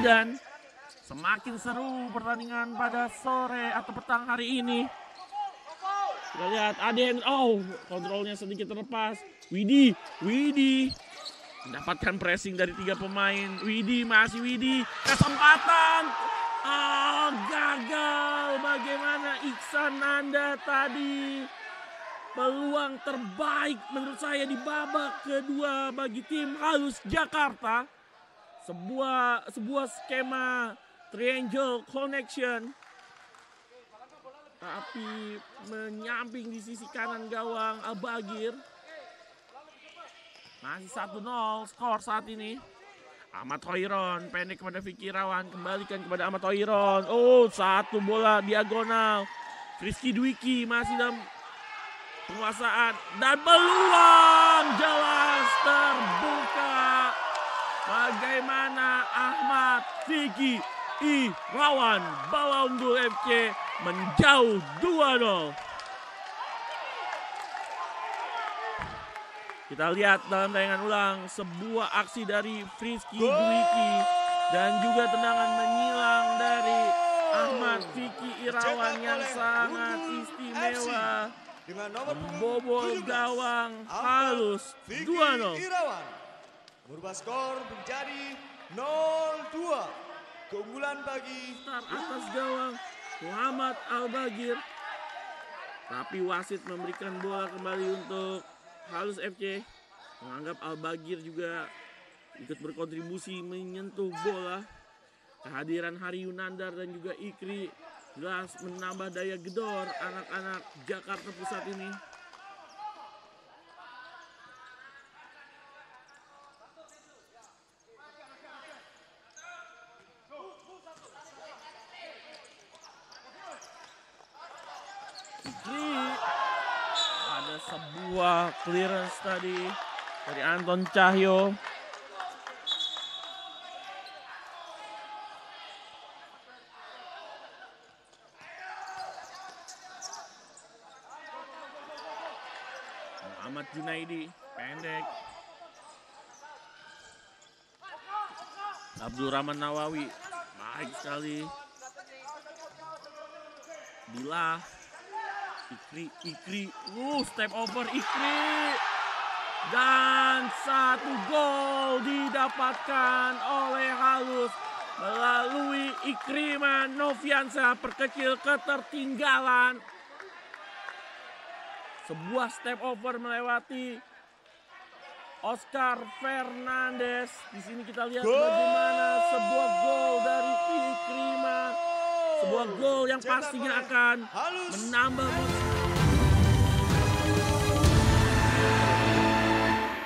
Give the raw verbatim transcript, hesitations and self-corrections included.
Dan semakin seru pertandingan pada sore atau petang hari ini. Kita lihat Aden, oh kontrolnya sedikit terlepas. Widi, Widi mendapatkan pressing dari tiga pemain. Widi, masih Widi, kesempatan. Oh, gagal. Bagaimana Iksan Nanda tadi? Peluang terbaik menurut saya di babak kedua bagi tim Halus Jakarta. Sebuah sebuah skema triangle connection. Tapi menyamping di sisi kanan gawang Al-Bagir. Masih satu nol skor saat ini. Ahmad Hoiron pendek kepada Vicky Irawan. Kembalikan kepada Ahmad Hoiron. Oh, satu bola diagonal. Rizky Dwiki masih dalam penguasaan. Dan peluang jelas terbuka. Bagaimana Ahmad Vicky Irawan bawa unggul F C menjauh dua nol. Kita lihat dalam tayangan ulang sebuah aksi dari Rizky Dwiki dan juga tendangan menyilang dari Ahmad Vicky Irawan yang sangat istimewa membobol gawang Halus dua nol. Merubah skor menjadi nol dua. Keunggulan bagi start atas gawang Muhammad Al-Bagir. Tapi wasit memberikan bola kembali untuk Halus F C. Menganggap Al-Bagir juga ikut berkontribusi menyentuh bola. Kehadiran Hari Yunandar dan juga Ikri jelas menambah daya gedor anak-anak Jakarta Pusat ini. Ada sebuah clearance tadi dari Anton Cahyo. Muhammad Junaidi pendek. Abdul Rahman Nawawi baik sekali. Bila Ikri, Ikri, uh, step over Ikri. Dan satu gol didapatkan oleh Halus melalui Ikriman Noviansa, perkecil ketertinggalan. Sebuah step over melewati Oscar Fernandes. Di sini kita lihat bagaimana sebuah gol dari Ikrima. Sebuah gol yang pastinya akan menambah